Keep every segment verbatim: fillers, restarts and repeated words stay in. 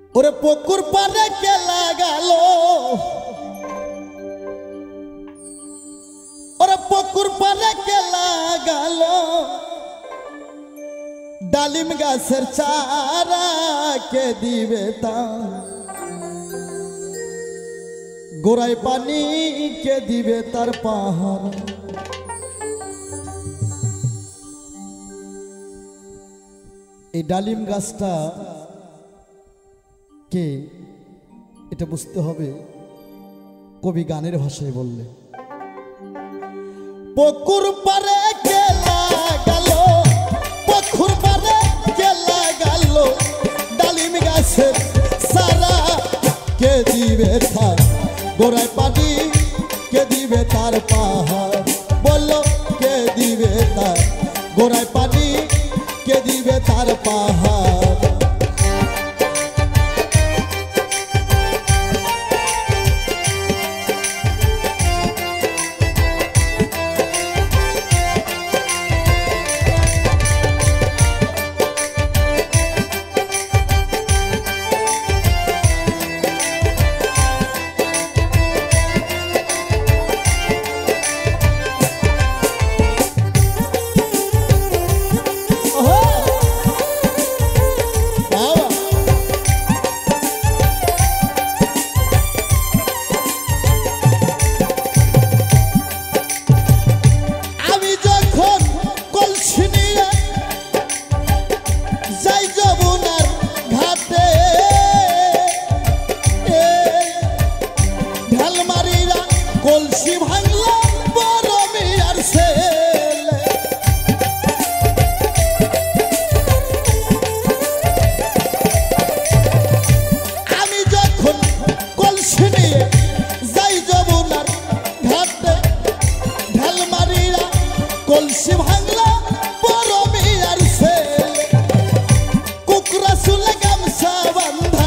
ওরে পুকুর পাড়ে কে লাগালো, ওরে পুকুর পাড়ে কে লাগালো ডালিম গাছের চারা কে দিবে তা গোড়ায় পানি কে দিবে তার পাহাড়। এই ডালিম গাছটা কে এটা বুঝতে হবে, কবি গানের ভাষায় বললে পুকুর পাড়ে কে লাগালো, পুকুর পাড়ে কে লাগালো ডালিম গাছের সারা কে দিবে তার গোড়ায় পানি কে দিবে তার পাহাড়। বললো কে দিবে তার গোড়ায় পানি কে দিবে তার পাহাড়। কলসি ভাঙলো বড় মিয়ার ছেলে, আমি যখন কলসি নিয়ে যাই যমুনার ঘাটে ঢাল মারিয়া কলসি ভাঙলো বড় মিয়ার ছেলে। কুকরা চুলে গামছা বান্ধা,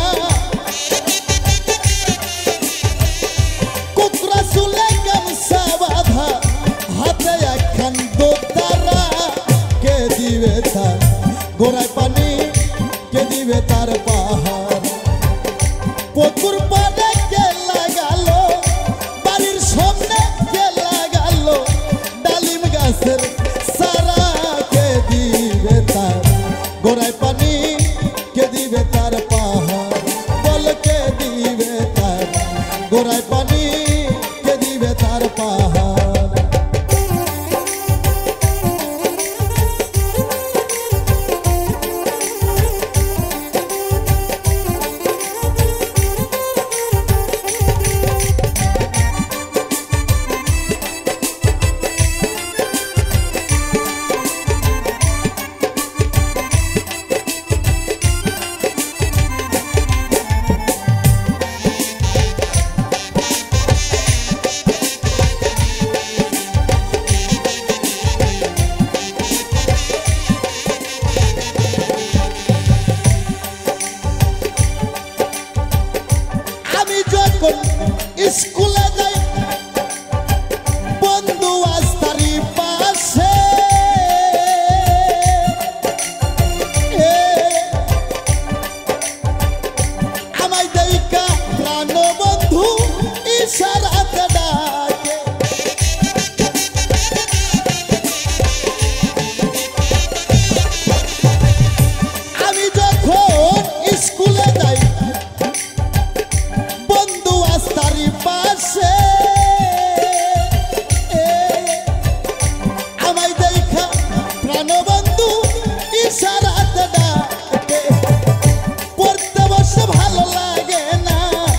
কুকরা চুলে গামছা বাঁধা হাতে একখান দোতারা কে দিবে তার গোড়ায় পানি কে দিবে তার পাহাড়। পুকুর পাড়ে কে লাগালো, বাড়ির সামনে কে লাগালো ডালিম গাছের সারা কে দিবে তার গোড়ায় পানি কে দিবে তার পাহাড়। বল কে দিবে তার গোড়ায় পানি কে দিবে তার পাহাড়। স্কুলে যাই বন্ধু আস্তারি পাশে, আমায় দেখা প্রাণ বন্ধু ইশারাতে ডাকে। আমি যখন স্কুলে যাই তারি পাশে আমায় দেখা প্রাণবন্ধু ইশারাতে ডাকে। পড়তে বসে ভালো লাগে না,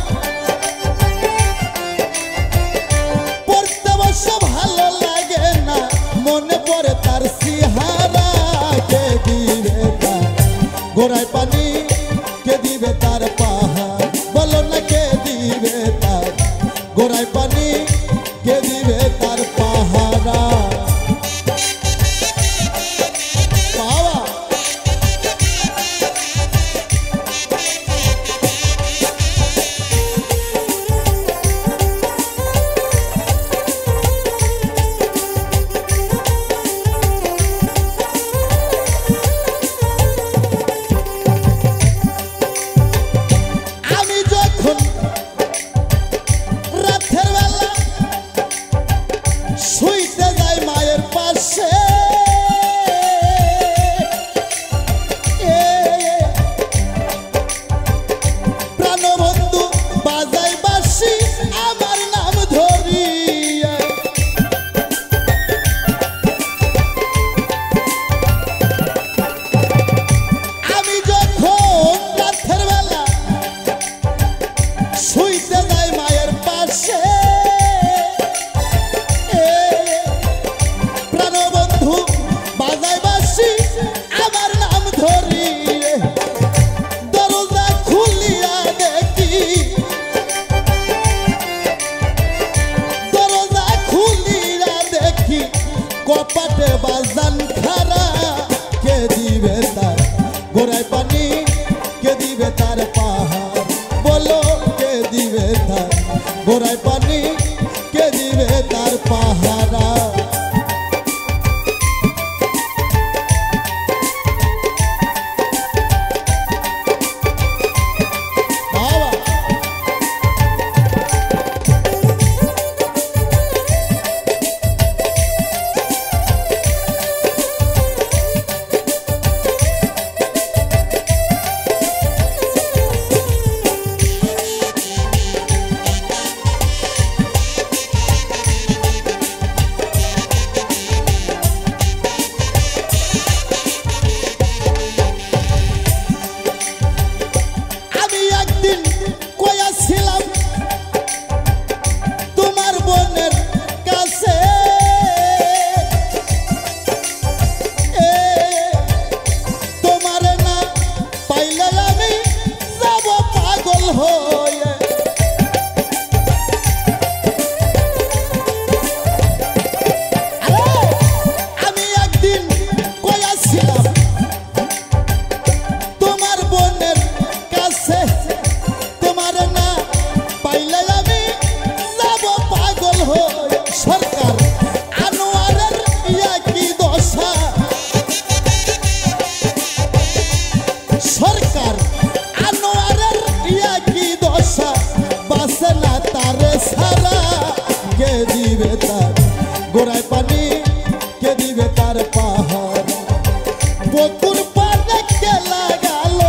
পড়তে বসে ভালো লাগে না, মনে পড়ে তার সিহারা কে দিবে তার গোড়ায় পানি কে দিবে তার পাহাড়। বলো না কে দিবে তার গোড়ায় পানি কে দিবে তার পাহারা। বাবা গোড়ায় পানি কে দিবে তার পাহারা পুকুর পাড়ে কে লাগালো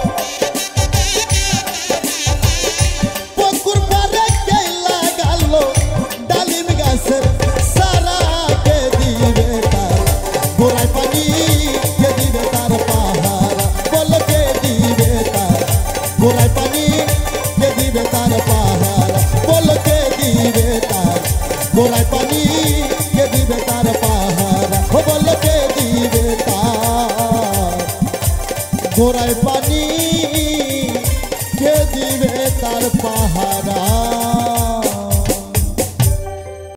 পুকুর পাড়ে কে লাগালো ডালিম গাছের সারা কে দিবে তার গোড়ায় পানি কে দিবে তার পাহারা বলো কে দিবে তার গোড়ায় পানি কে দিবে তার পাহারা বলো কে দিবে তার গোড়ায় পানি কে দিবে তার পাহারা বলো কে দিবে তার গোড়ায় পানি কে দিবে তার পাহারা।